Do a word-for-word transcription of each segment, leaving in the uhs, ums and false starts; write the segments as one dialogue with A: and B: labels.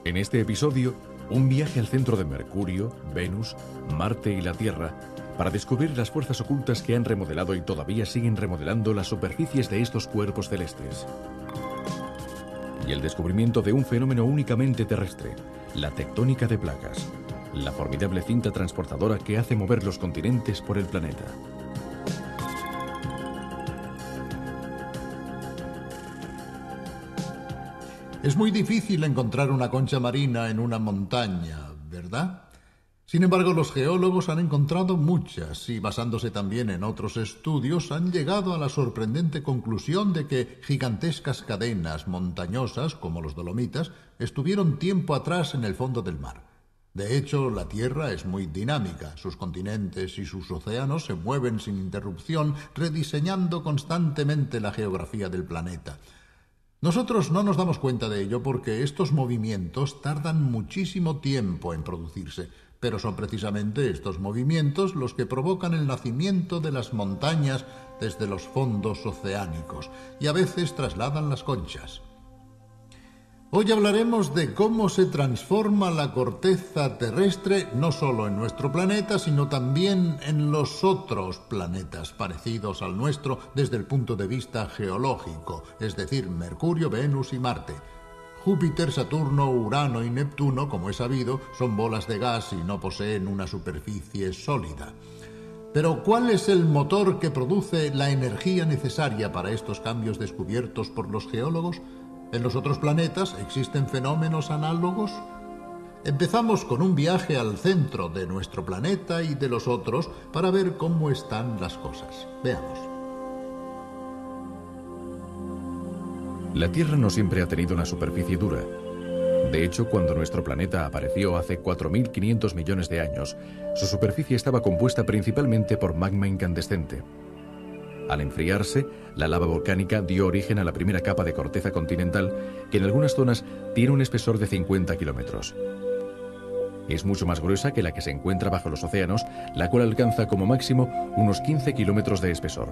A: En este episodio, un viaje al centro de Mercurio, Venus, Marte y la Tierra para descubrir las fuerzas ocultas que han remodelado y todavía siguen remodelando las superficies de estos cuerpos celestes. Y el descubrimiento de un fenómeno únicamente terrestre, la tectónica de placas, la formidable cinta transportadora que hace mover los continentes por el planeta.
B: Es muy difícil encontrar una concha marina en una montaña, ¿verdad? Sin embargo, los geólogos han encontrado muchas y, basándose también en otros estudios, han llegado a la sorprendente conclusión de que gigantescas cadenas montañosas, como los Dolomitas, estuvieron tiempo atrás en el fondo del mar. De hecho, la Tierra es muy dinámica. Sus continentes y sus océanos se mueven sin interrupción, rediseñando constantemente la geografía del planeta. Nosotros no nos damos cuenta de ello porque estos movimientos tardan muchísimo tiempo en producirse, pero son precisamente estos movimientos los que provocan el nacimiento de las montañas desde los fondos oceánicos y a veces trasladan las conchas. Hoy hablaremos de cómo se transforma la corteza terrestre no solo en nuestro planeta, sino también en los otros planetas parecidos al nuestro desde el punto de vista geológico, es decir, Mercurio, Venus y Marte. Júpiter, Saturno, Urano y Neptuno, como es sabido, son bolas de gas y no poseen una superficie sólida. Pero, ¿cuál es el motor que produce la energía necesaria para estos cambios descubiertos por los geólogos? ¿En los otros planetas existen fenómenos análogos? Empezamos con un viaje al centro de nuestro planeta y de los otros para ver cómo están las cosas. Veamos.
A: La Tierra no siempre ha tenido una superficie dura. De hecho, cuando nuestro planeta apareció hace cuatro mil quinientos millones de años, su superficie estaba compuesta principalmente por magma incandescente. Al enfriarse, la lava volcánica dio origen a la primera capa de corteza continental, que en algunas zonas tiene un espesor de cincuenta kilómetros. Es mucho más gruesa que la que se encuentra bajo los océanos, la cual alcanza como máximo unos quince kilómetros de espesor.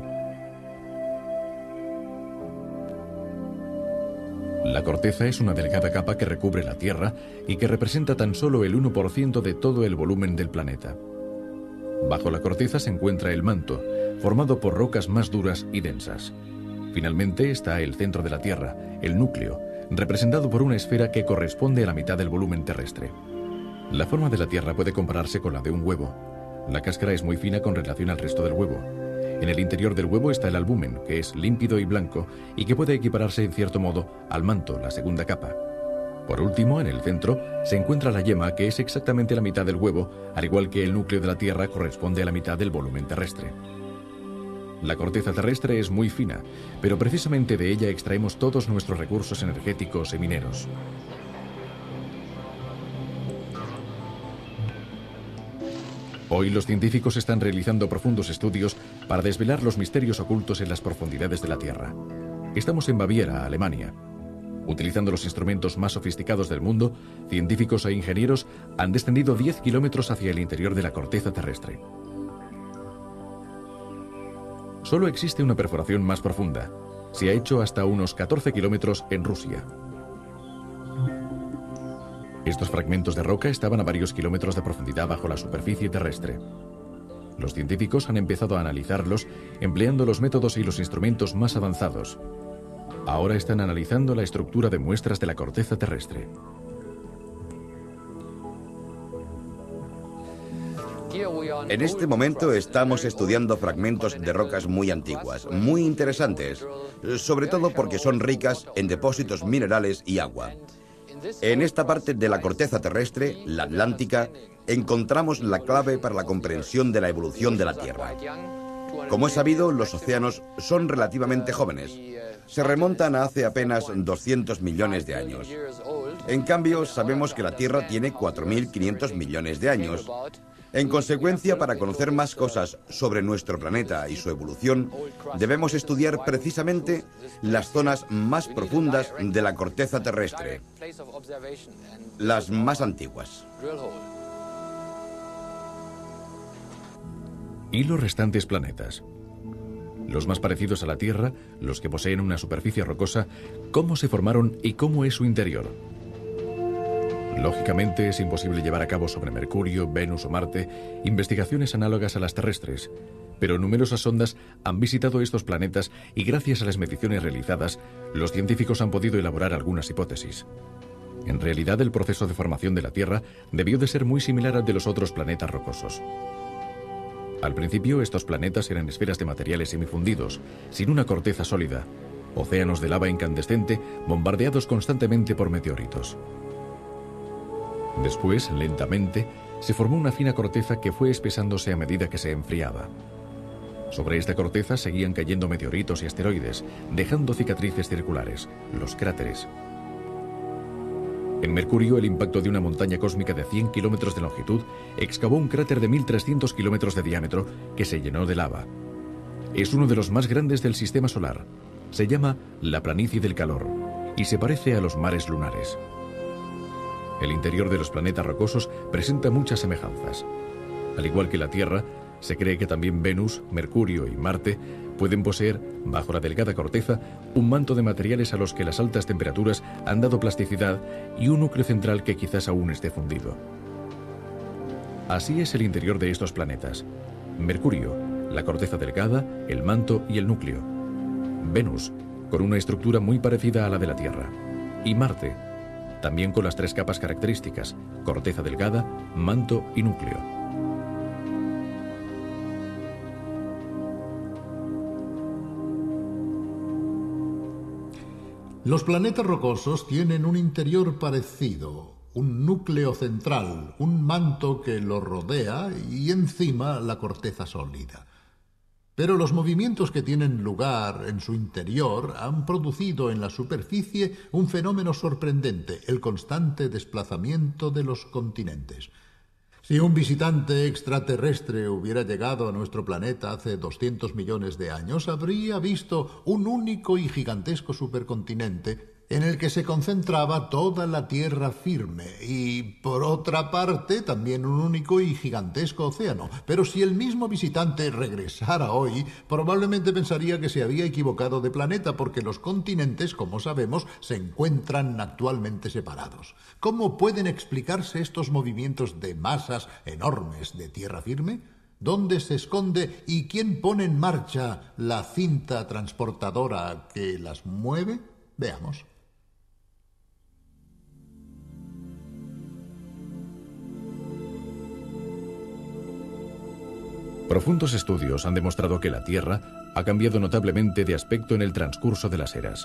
A: La corteza es una delgada capa que recubre la Tierra y que representa tan solo el uno por ciento de todo el volumen del planeta. Bajo la corteza se encuentra el manto, formado por rocas más duras y densas. Finalmente está el centro de la Tierra, el núcleo, representado por una esfera que corresponde a la mitad del volumen terrestre. La forma de la Tierra puede compararse con la de un huevo. La cáscara es muy fina con relación al resto del huevo. En el interior del huevo está el albumen, que es límpido y blanco y que puede equipararse en cierto modo al manto, la segunda capa. Por último, en el centro, se encuentra la yema, que es exactamente la mitad del huevo, al igual que el núcleo de la Tierra corresponde a la mitad del volumen terrestre. La corteza terrestre es muy fina, pero precisamente de ella extraemos todos nuestros recursos energéticos y mineros. Hoy los científicos están realizando profundos estudios para desvelar los misterios ocultos en las profundidades de la Tierra. Estamos en Baviera, Alemania. Utilizando los instrumentos más sofisticados del mundo, científicos e ingenieros han descendido diez kilómetros hacia el interior de la corteza terrestre. Solo existe una perforación más profunda. Se ha hecho hasta unos catorce kilómetros en Rusia. Estos fragmentos de roca estaban a varios kilómetros de profundidad bajo la superficie terrestre. Los científicos han empezado a analizarlos empleando los métodos y los instrumentos más avanzados. Ahora están analizando la estructura de muestras de la corteza terrestre.
C: En este momento estamos estudiando fragmentos de rocas muy antiguas, muy interesantes, sobre todo porque son ricas en depósitos minerales y agua. En esta parte de la corteza terrestre, la Atlántica, encontramos la clave para la comprensión de la evolución de la Tierra. Como es sabido, los océanos son relativamente jóvenes. Se remontan a hace apenas doscientos millones de años. En cambio, sabemos que la Tierra tiene cuatro mil quinientos millones de años. En consecuencia, para conocer más cosas sobre nuestro planeta y su evolución, debemos estudiar precisamente las zonas más profundas de la corteza terrestre, las más antiguas.
A: ¿Y los restantes planetas? Los más parecidos a la Tierra, los que poseen una superficie rocosa, ¿cómo se formaron y cómo es su interior? Lógicamente, es imposible llevar a cabo sobre Mercurio, Venus o Marte investigaciones análogas a las terrestres, pero numerosas sondas han visitado estos planetas y gracias a las mediciones realizadas, los científicos han podido elaborar algunas hipótesis. En realidad, el proceso de formación de la Tierra debió de ser muy similar al de los otros planetas rocosos. Al principio, estos planetas eran esferas de materiales semifundidos, sin una corteza sólida, océanos de lava incandescente bombardeados constantemente por meteoritos. Después, lentamente, se formó una fina corteza que fue espesándose a medida que se enfriaba. Sobre esta corteza seguían cayendo meteoritos y asteroides, dejando cicatrices circulares, los cráteres. En Mercurio, el impacto de una montaña cósmica de cien kilómetros de longitud excavó un cráter de mil trescientos kilómetros de diámetro que se llenó de lava. Es uno de los más grandes del sistema solar. Se llama la planicie del calor y se parece a los mares lunares. El interior de los planetas rocosos presenta muchas semejanzas. Al igual que la Tierra, se cree que también Venus, Mercurio y Marte pueden poseer, bajo la delgada corteza, un manto de materiales a los que las altas temperaturas han dado plasticidad y un núcleo central que quizás aún esté fundido. Así es el interior de estos planetas. Mercurio, la corteza delgada, el manto y el núcleo. Venus, con una estructura muy parecida a la de la Tierra. Y Marte, también con las tres capas características, corteza delgada, manto y núcleo.
B: Los planetas rocosos tienen un interior parecido, un núcleo central, un manto que lo rodea y encima la corteza sólida. Pero los movimientos que tienen lugar en su interior han producido en la superficie un fenómeno sorprendente, el constante desplazamiento de los continentes. Si un visitante extraterrestre hubiera llegado a nuestro planeta hace doscientos millones de años, habría visto un único y gigantesco supercontinente en el que se concentraba toda la tierra firme y, por otra parte, también un único y gigantesco océano. Pero si el mismo visitante regresara hoy, probablemente pensaría que se había equivocado de planeta porque los continentes, como sabemos, se encuentran actualmente separados. ¿Cómo pueden explicarse estos movimientos de masas enormes de tierra firme? ¿Dónde se esconde y quién pone en marcha la cinta transportadora que las mueve? Veamos.
A: Profundos estudios han demostrado que la Tierra ha cambiado notablemente de aspecto en el transcurso de las eras.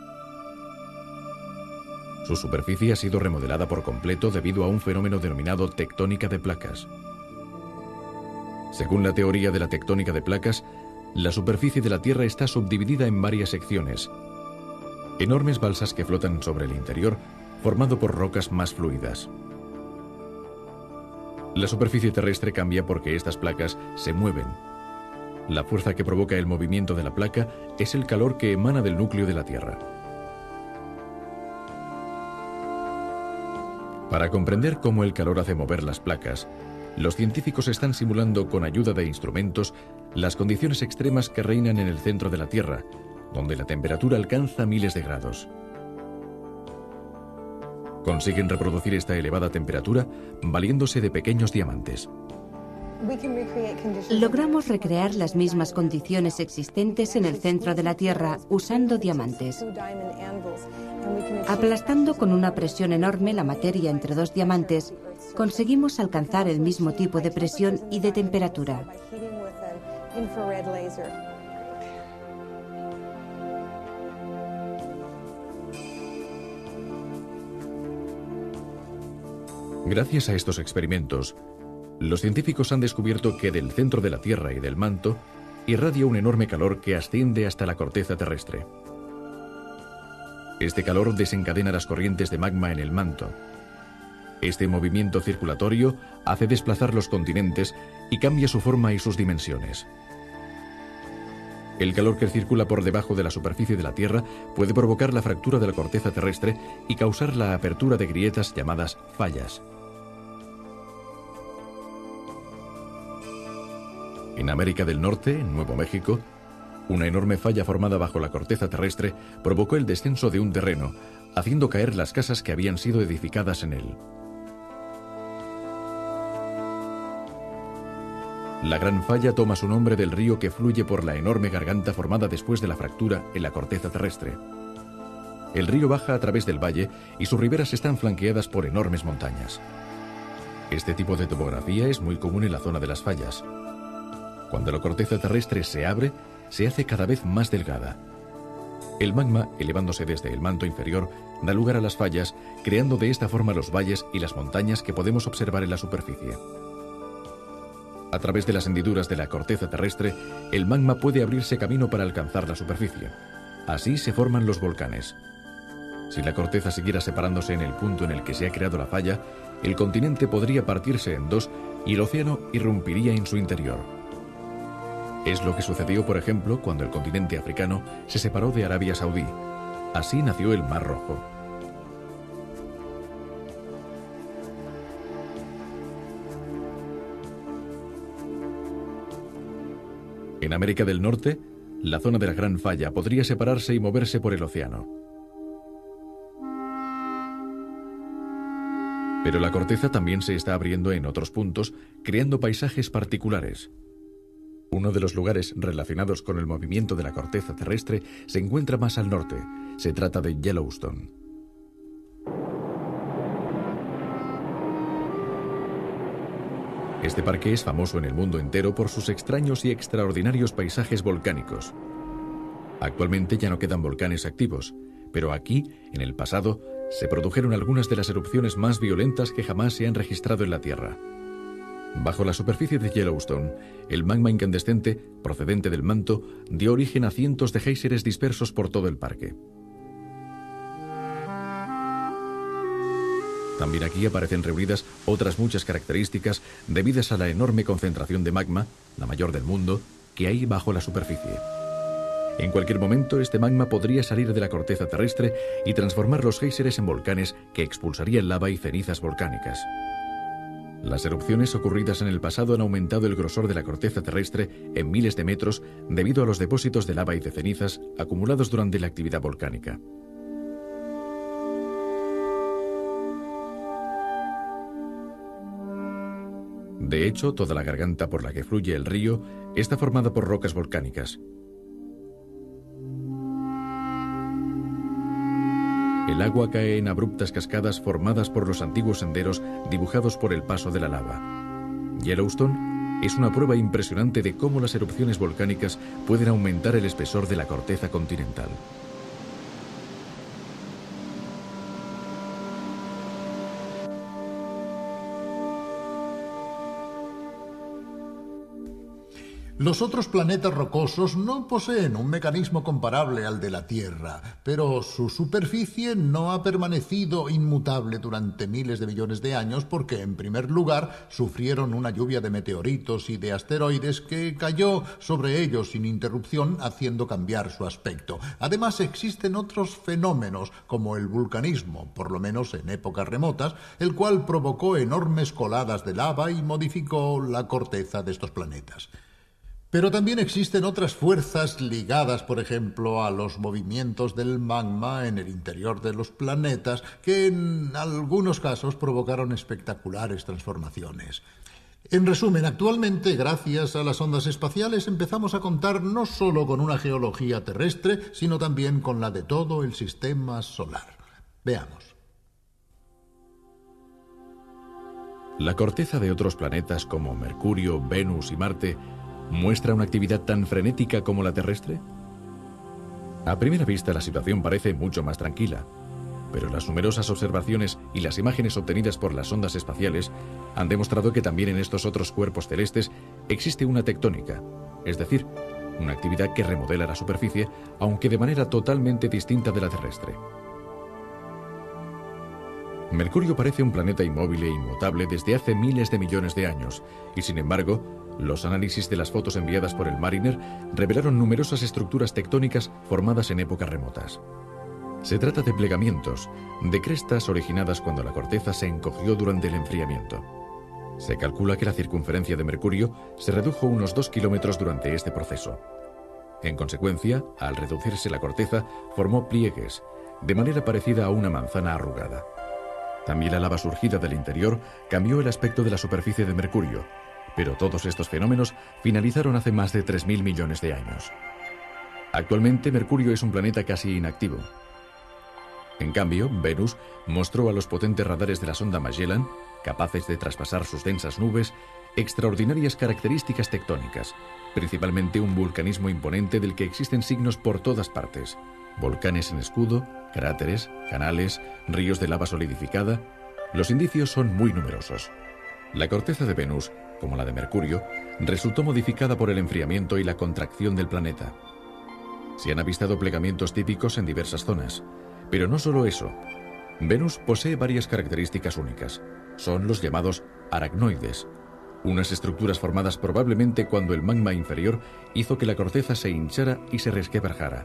A: Su superficie ha sido remodelada por completo debido a un fenómeno denominado tectónica de placas. Según la teoría de la tectónica de placas, la superficie de la Tierra está subdividida en varias secciones, enormes balsas que flotan sobre el interior, formado por rocas más fluidas. La superficie terrestre cambia porque estas placas se mueven. La fuerza que provoca el movimiento de la placa es el calor que emana del núcleo de la Tierra. Para comprender cómo el calor hace mover las placas, los científicos están simulando con ayuda de instrumentos las condiciones extremas que reinan en el centro de la Tierra, donde la temperatura alcanza miles de grados. Consiguen reproducir esta elevada temperatura valiéndose de pequeños diamantes.
D: Logramos recrear las mismas condiciones existentes en el centro de la Tierra usando diamantes. Aplastando con una presión enorme la materia entre dos diamantes, conseguimos alcanzar el mismo tipo de presión y de temperatura.
A: Gracias a estos experimentos, los científicos han descubierto que del centro de la Tierra y del manto irradia un enorme calor que asciende hasta la corteza terrestre. Este calor desencadena las corrientes de magma en el manto. Este movimiento circulatorio hace desplazar los continentes y cambia su forma y sus dimensiones. El calor que circula por debajo de la superficie de la Tierra puede provocar la fractura de la corteza terrestre y causar la apertura de grietas llamadas fallas. En América del Norte, en Nuevo México, una enorme falla formada bajo la corteza terrestre provocó el descenso de un terreno, haciendo caer las casas que habían sido edificadas en él. La Gran Falla toma su nombre del río que fluye por la enorme garganta formada después de la fractura en la corteza terrestre. El río baja a través del valle y sus riberas están flanqueadas por enormes montañas. Este tipo de topografía es muy común en la zona de las fallas. Cuando la corteza terrestre se abre, se hace cada vez más delgada. El magma, elevándose desde el manto inferior, da lugar a las fallas, creando de esta forma los valles y las montañas que podemos observar en la superficie. A través de las hendiduras de la corteza terrestre, el magma puede abrirse camino para alcanzar la superficie. Así se forman los volcanes. Si la corteza siguiera separándose en el punto en el que se ha creado la falla, el continente podría partirse en dos y el océano irrumpiría en su interior. Es lo que sucedió, por ejemplo, cuando el continente africano se separó de Arabia Saudí. Así nació el Mar Rojo. En América del Norte, la zona de la Gran Falla podría separarse y moverse por el océano. Pero la corteza también se está abriendo en otros puntos, creando paisajes particulares. Uno de los lugares relacionados con el movimiento de la corteza terrestre se encuentra más al norte. Se trata de Yellowstone. Este parque es famoso en el mundo entero por sus extraños y extraordinarios paisajes volcánicos. Actualmente ya no quedan volcanes activos, pero aquí, en el pasado, se produjeron algunas de las erupciones más violentas que jamás se han registrado en la Tierra. Bajo la superficie de Yellowstone, el magma incandescente, procedente del manto, dio origen a cientos de géiseres dispersos por todo el parque. También aquí aparecen reunidas otras muchas características debidas a la enorme concentración de magma, la mayor del mundo, que hay bajo la superficie. En cualquier momento, este magma podría salir de la corteza terrestre y transformar los géiseres en volcanes que expulsarían lava y cenizas volcánicas. Las erupciones ocurridas en el pasado han aumentado el grosor de la corteza terrestre en miles de metros debido a los depósitos de lava y de cenizas acumulados durante la actividad volcánica. De hecho, toda la garganta por la que fluye el río está formada por rocas volcánicas. El agua cae en abruptas cascadas formadas por los antiguos senderos dibujados por el paso de la lava. Yellowstone es una prueba impresionante de cómo las erupciones volcánicas pueden aumentar el espesor de la corteza continental.
B: Los otros planetas rocosos no poseen un mecanismo comparable al de la Tierra, pero su superficie no ha permanecido inmutable durante miles de millones de años porque, en primer lugar, sufrieron una lluvia de meteoritos y de asteroides que cayó sobre ellos sin interrupción, haciendo cambiar su aspecto. Además, existen otros fenómenos, como el vulcanismo, por lo menos en épocas remotas, el cual provocó enormes coladas de lava y modificó la corteza de estos planetas. Pero también existen otras fuerzas ligadas, por ejemplo, a los movimientos del magma en el interior de los planetas, que en algunos casos provocaron espectaculares transformaciones. En resumen, actualmente, gracias a las ondas espaciales, empezamos a contar no solo con una geología terrestre, sino también con la de todo el sistema solar. Veamos.
A: La corteza de otros planetas como Mercurio, Venus y Marte ¿muestra una actividad tan frenética como la terrestre? A primera vista la situación parece mucho más tranquila, pero las numerosas observaciones y las imágenes obtenidas por las ondas espaciales han demostrado que también en estos otros cuerpos celestes existe una tectónica, es decir, una actividad que remodela la superficie, aunque de manera totalmente distinta de la terrestre. Mercurio parece un planeta inmóvil e inmutable desde hace miles de millones de años, y sin embargo, los análisis de las fotos enviadas por el Mariner revelaron numerosas estructuras tectónicas formadas en épocas remotas. Se trata de plegamientos, de crestas originadas cuando la corteza se encogió durante el enfriamiento. Se calcula que la circunferencia de Mercurio se redujo unos dos kilómetros durante este proceso. En consecuencia, al reducirse la corteza, formó pliegues, de manera parecida a una manzana arrugada. También la lava surgida del interior cambió el aspecto de la superficie de Mercurio, pero todos estos fenómenos finalizaron hace más de tres mil millones de años. Actualmente Mercurio es un planeta casi inactivo. En cambio, Venus mostró a los potentes radares de la sonda Magellan, capaces de traspasar sus densas nubes, extraordinarias características tectónicas, principalmente un vulcanismo imponente del que existen signos por todas partes: volcanes en escudo, cráteres, canales, ríos de lava solidificada. Los indicios son muy numerosos. La corteza de Venus, como la de Mercurio, resultó modificada por el enfriamiento y la contracción del planeta. Se han avistado plegamientos típicos en diversas zonas, pero no solo eso. Venus posee varias características únicas. Son los llamados aracnoides, unas estructuras formadas probablemente cuando el magma inferior hizo que la corteza se hinchara y se resquebrajara.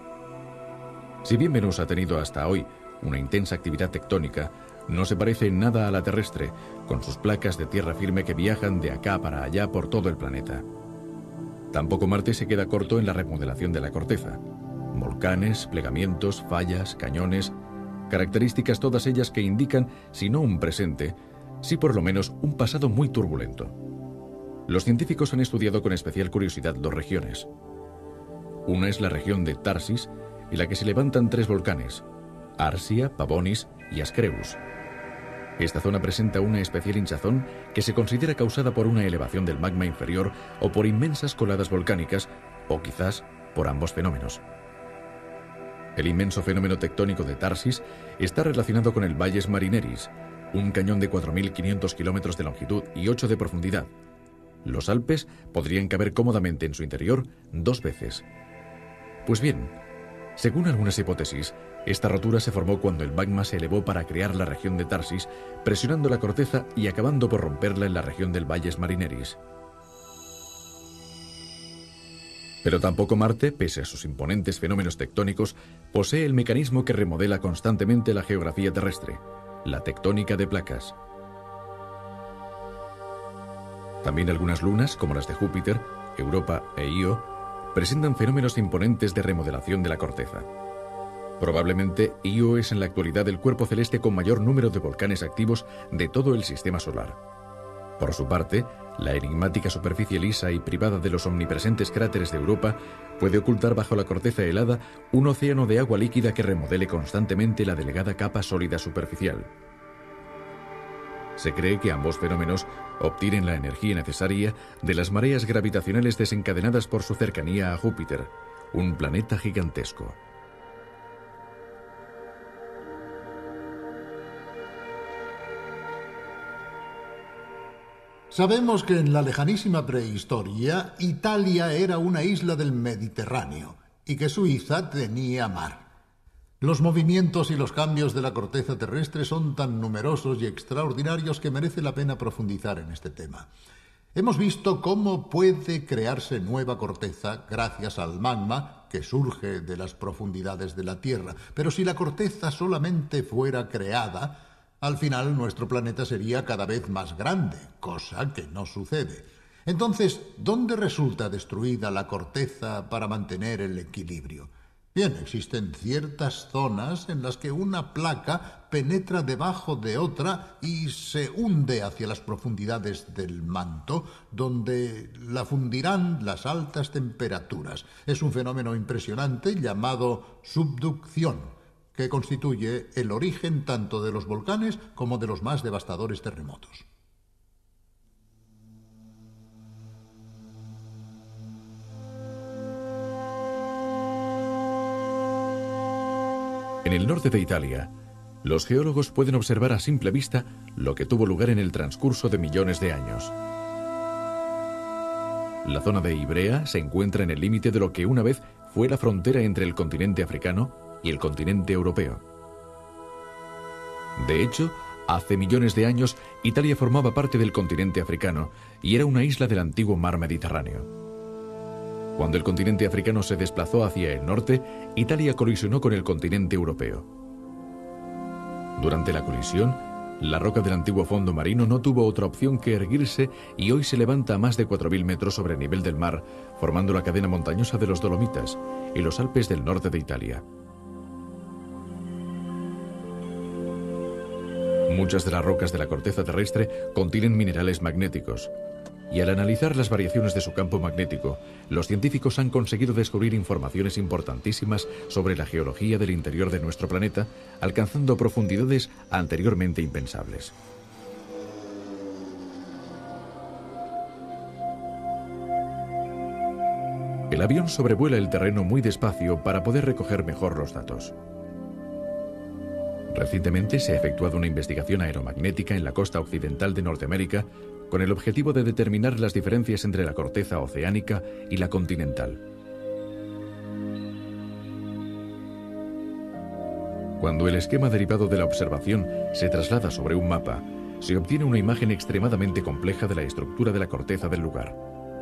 A: Si bien Venus ha tenido hasta hoy una intensa actividad tectónica, no se parece en nada a la terrestre, con sus placas de tierra firme que viajan de acá para allá por todo el planeta. Tampoco Marte se queda corto en la remodelación de la corteza. Volcanes, plegamientos, fallas, cañones, características todas ellas que indican, si no un presente, sí por lo menos un pasado muy turbulento. Los científicos han estudiado con especial curiosidad dos regiones. Una es la región de Tarsis, en la que se levantan tres volcanes: Arsia, Pavonis y Ascreus. Esta zona presenta una especial hinchazón que se considera causada por una elevación del magma inferior o por inmensas coladas volcánicas, o quizás por ambos fenómenos. El inmenso fenómeno tectónico de Tarsis está relacionado con el Valles Marineris, un cañón de cuatro mil quinientos kilómetros de longitud y ocho de profundidad. Los Alpes podrían caber cómodamente en su interior dos veces. Pues bien, según algunas hipótesis, esta rotura se formó cuando el magma se elevó para crear la región de Tarsis, presionando la corteza y acabando por romperla en la región del Valles Marineris. Pero tampoco Marte, pese a sus imponentes fenómenos tectónicos, posee el mecanismo que remodela constantemente la geografía terrestre: la tectónica de placas. También algunas lunas, como las de Júpiter, Europa e Io, presentan fenómenos imponentes de remodelación de la corteza. Probablemente Io es en la actualidad el cuerpo celeste con mayor número de volcanes activos de todo el sistema solar. Por su parte, la enigmática superficie lisa y privada de los omnipresentes cráteres de Europa puede ocultar bajo la corteza helada un océano de agua líquida que remodele constantemente la delgada capa sólida superficial. Se cree que ambos fenómenos obtienen la energía necesaria de las mareas gravitacionales desencadenadas por su cercanía a Júpiter, un planeta gigantesco.
B: Sabemos que en la lejanísima prehistoria Italia era una isla del Mediterráneo y que Suiza tenía mar. Los movimientos y los cambios de la corteza terrestre son tan numerosos y extraordinarios que merece la pena profundizar en este tema. Hemos visto cómo puede crearse nueva corteza gracias al magma que surge de las profundidades de la Tierra, pero si la corteza solamente fuera creada, al final nuestro planeta sería cada vez más grande, cosa que no sucede. Entonces, ¿dónde resulta destruida la corteza para mantener el equilibrio? Bien, existen ciertas zonas en las que una placa penetra debajo de otra y se hunde hacia las profundidades del manto, donde la fundirán las altas temperaturas. Es un fenómeno impresionante llamado subducción, que constituye el origen tanto de los volcanes como de los más devastadores terremotos.
A: En el norte de Italia, los geólogos pueden observar a simple vista lo que tuvo lugar en el transcurso de millones de años. La zona de Ibrea se encuentra en el límite de lo que una vez fue la frontera entre el continente africano y el continente europeo. De hecho, hace millones de años, Italia formaba parte del continente africano y era una isla del antiguo mar Mediterráneo. Cuando el continente africano se desplazó hacia el norte, Italia colisionó con el continente europeo. Durante la colisión, la roca del antiguo fondo marino no tuvo otra opción que erguirse y hoy se levanta a más de cuatro mil metros sobre el nivel del mar, formando la cadena montañosa de los Dolomitas y los Alpes del norte de Italia. Muchas de las rocas de la corteza terrestre contienen minerales magnéticos. Y al analizar las variaciones de su campo magnético, los científicos han conseguido descubrir informaciones importantísimas sobre la geología del interior de nuestro planeta, alcanzando profundidades anteriormente impensables. El avión sobrevuela el terreno muy despacio para poder recoger mejor los datos. Recientemente se ha efectuado una investigación aeromagnética en la costa occidental de Norteamérica con el objetivo de determinar las diferencias entre la corteza oceánica y la continental. Cuando el esquema derivado de la observación se traslada sobre un mapa, se obtiene una imagen extremadamente compleja de la estructura de la corteza del lugar.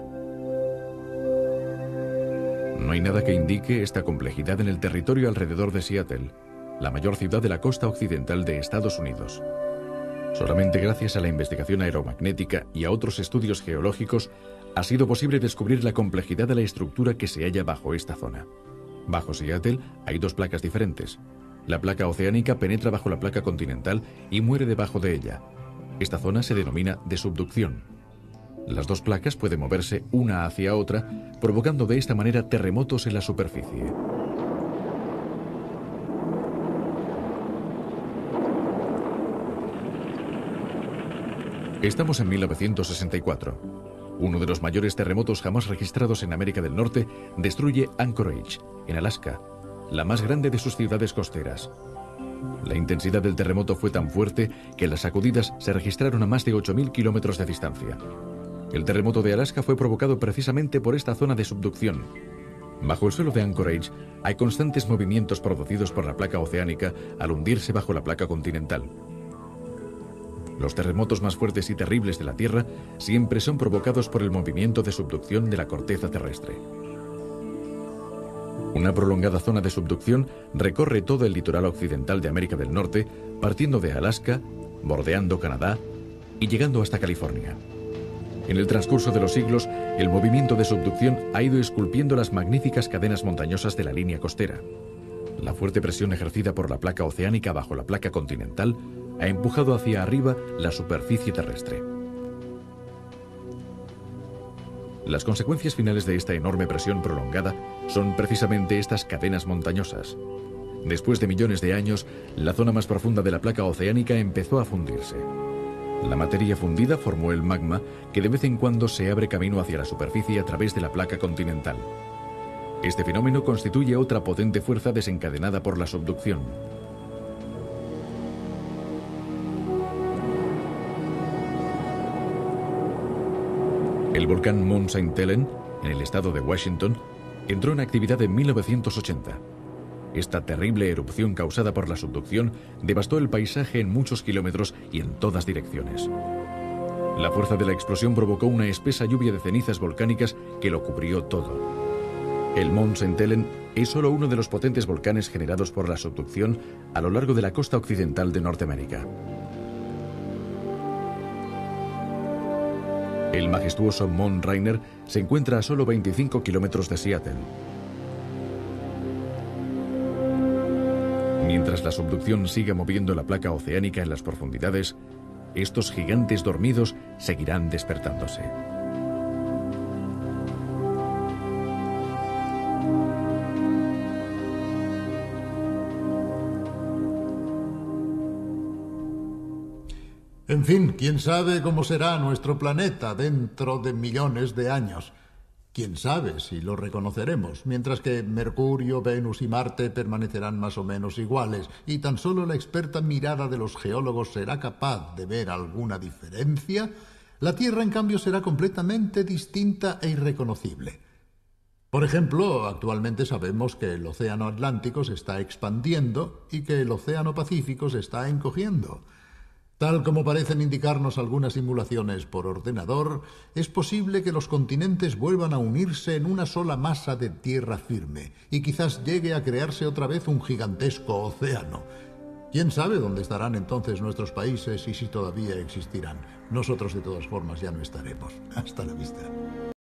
A: No hay nada que indique esta complejidad en el territorio alrededor de Seattle, la mayor ciudad de la costa occidental de Estados Unidos. Solamente gracias a la investigación aeromagnética y a otros estudios geológicos ha sido posible descubrir la complejidad de la estructura que se halla bajo esta zona. Bajo Seattle hay dos placas diferentes. La placa oceánica penetra bajo la placa continental y muere debajo de ella. Esta zona se denomina de subducción. Las dos placas pueden moverse una hacia otra, provocando de esta manera terremotos en la superficie. Estamos en mil novecientos sesenta y cuatro. Uno de los mayores terremotos jamás registrados en América del Norte destruye Anchorage, en Alaska, la más grande de sus ciudades costeras. La intensidad del terremoto fue tan fuerte que las sacudidas se registraron a más de ocho mil kilómetros de distancia. El terremoto de Alaska fue provocado precisamente por esta zona de subducción. Bajo el suelo de Anchorage hay constantes movimientos producidos por la placa oceánica al hundirse bajo la placa continental. Los terremotos más fuertes y terribles de la Tierra siempre son provocados por el movimiento de subducción de la corteza terrestre. Una prolongada zona de subducción recorre todo el litoral occidental de América del Norte, partiendo de Alaska, bordeando Canadá y llegando hasta California. En el transcurso de los siglos, el movimiento de subducción ha ido esculpiendo las magníficas cadenas montañosas de la línea costera. La fuerte presión ejercida por la placa oceánica bajo la placa continental ha empujado hacia arriba la superficie terrestre. Las consecuencias finales de esta enorme presión prolongada son precisamente estas cadenas montañosas. Después de millones de años, la zona más profunda de la placa oceánica empezó a fundirse. La materia fundida formó el magma, que de vez en cuando se abre camino hacia la superficie a través de la placa continental. Este fenómeno constituye otra potente fuerza desencadenada por la subducción. El volcán Mount Saint Helens, en el estado de Washington, entró en actividad en mil novecientos ochenta. Esta terrible erupción causada por la subducción devastó el paisaje en muchos kilómetros y en todas direcciones. La fuerza de la explosión provocó una espesa lluvia de cenizas volcánicas que lo cubrió todo. El Mount Saint Helens es solo uno de los potentes volcanes generados por la subducción a lo largo de la costa occidental de Norteamérica. El majestuoso Mount Rainier se encuentra a solo veinticinco kilómetros de Seattle. Mientras la subducción siga moviendo la placa oceánica en las profundidades, estos gigantes dormidos seguirán despertándose.
B: En fin, quién sabe cómo será nuestro planeta dentro de millones de años. Quién sabe si lo reconoceremos, mientras que Mercurio, Venus y Marte permanecerán más o menos iguales, y tan solo la experta mirada de los geólogos será capaz de ver alguna diferencia. La Tierra, en cambio, será completamente distinta e irreconocible. Por ejemplo, actualmente sabemos que el Océano Atlántico se está expandiendo y que el Océano Pacífico se está encogiendo. Tal como parecen indicarnos algunas simulaciones por ordenador, es posible que los continentes vuelvan a unirse en una sola masa de tierra firme y quizás llegue a crearse otra vez un gigantesco océano. ¿Quién sabe dónde estarán entonces nuestros países y si todavía existirán? Nosotros de todas formas ya no estaremos. Hasta la vista.